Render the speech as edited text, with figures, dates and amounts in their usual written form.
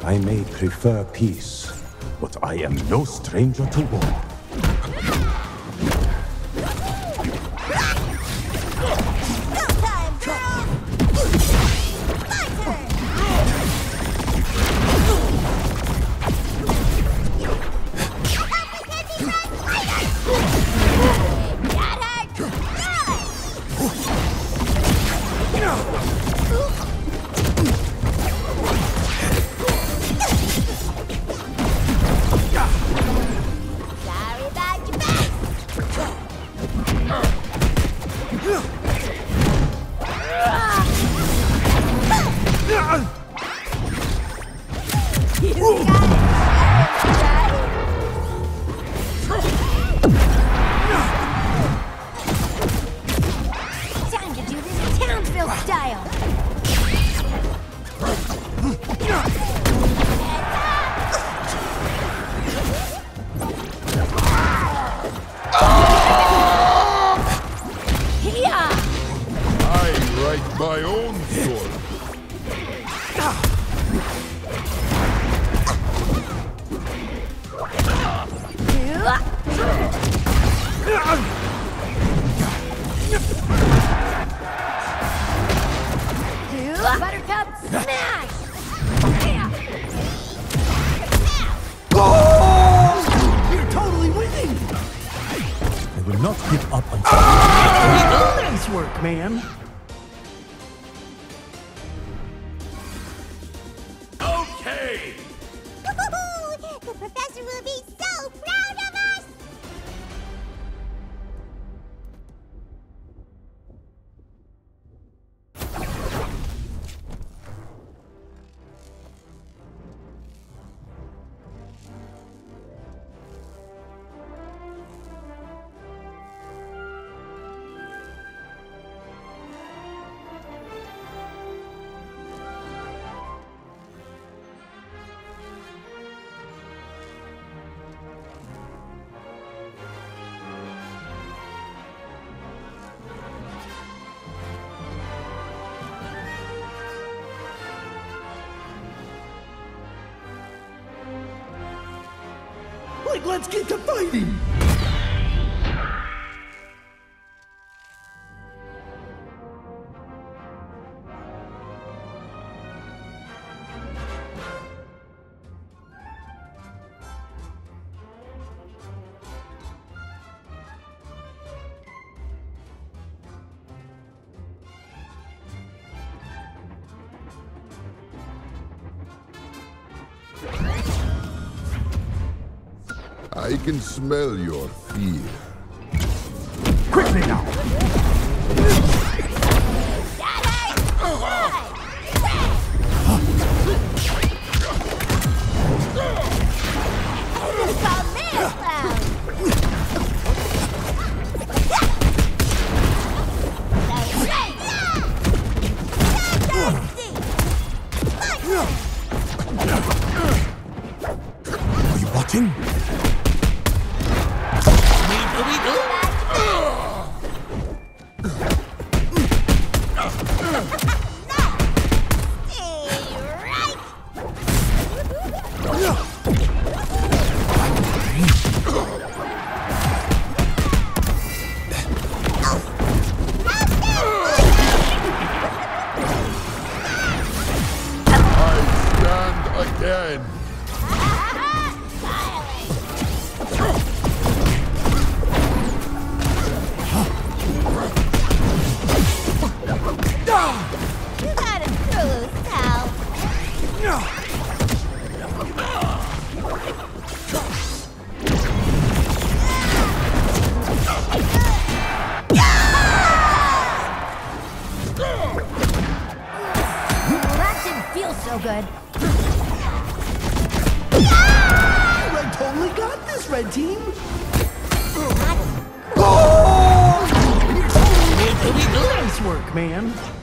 I may prefer peace, but I am no stranger to war. Time to do this Townsville style. I write my own story. Buttercup smash! You're totally winning! I will not give up until... Nice work, man. Okay! The professor will be so proud of us! Like, let's get to fighting! I can smell your fear. Quickly now! Are you watching? Again. You got a cruise, pal. That didn't feel so good. Red totally got this, Red Team! Nice work, man.